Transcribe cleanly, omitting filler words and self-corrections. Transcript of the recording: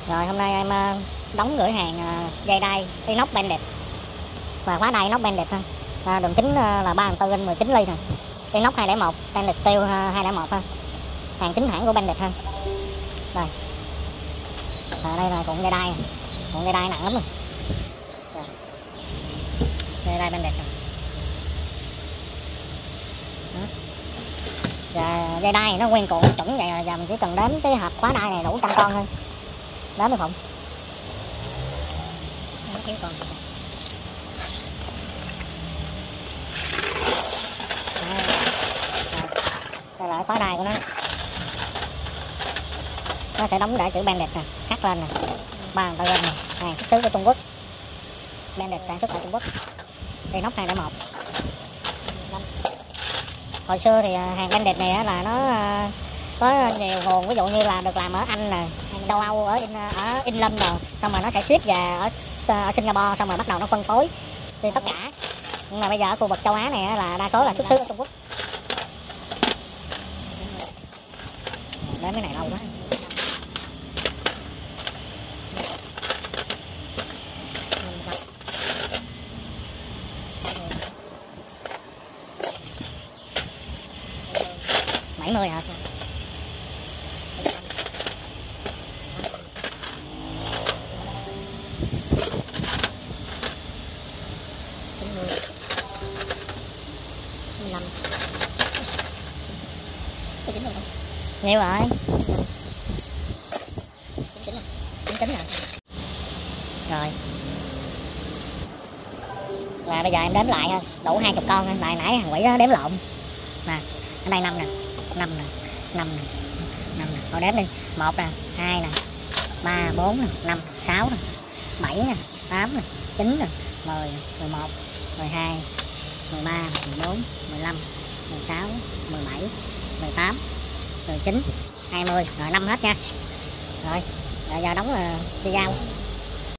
Rồi hôm nay em đóng gửi hàng dây đai inox Bandit và khóa đai inox Bandit thôi. Đường kính là 3/4 inch 19 ly nè. Inox 201, stainless steel 201 thôi. Hàng chính hãng của Bandit thôi. Đây. Đây là cuộn dây đai. Cuộn dây đai nặng lắm rồi. Dây đai Bandit rồi. Và dây đai nó nguyên cuộn chuẩn vậy, giờ mình chỉ cần đếm cái hộp khóa đai này đủ 100 con thôi. Đếm được không? Nó thiếu con. Đây là khóa đai của nó sẽ đóng để chữ Bandit nè, khắc lên nè, 3/4 inch này, xuất xứ của Trung Quốc. Bandit sản xuất tại Trung Quốc. Inox 201. Hồi xưa thì hàng Bandit này là nó có nhiều nguồn, ví dụ như là được làm ở Anh nè, châu Âu, ở England rồi, xong rồi nó sẽ ship về ở Singapore, xong rồi bắt đầu nó phân phối đi tất cả. Nhưng mà bây giờ ở khu vực châu Á này là đa số là xuất xứ ở Trung Quốc. Đến cái này lâu quá. $70 hả? Nhiều rồi. Chính rồi. Rồi. Là bây giờ em đếm lại ha, đủ 20 con ha. Nãy thằng quỷ nó đếm lộn. Nè, ở đây 5 nè, 5 nè, 5 nè, 5 nè. Thôi đếm đi. 1 nè, 2 nè, 3, 4 nè, 5, 6 nè, 7 nè, 8 nè, 9 nè, 10, 11, 12, 13, 14, 15, 16, 17, 18, 19, 20. Rồi 5 hết nha. Rồi giờ đóng video.